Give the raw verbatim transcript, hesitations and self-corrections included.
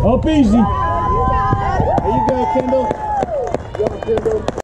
Up easy. There you go, Kendall. Good job, Kendall.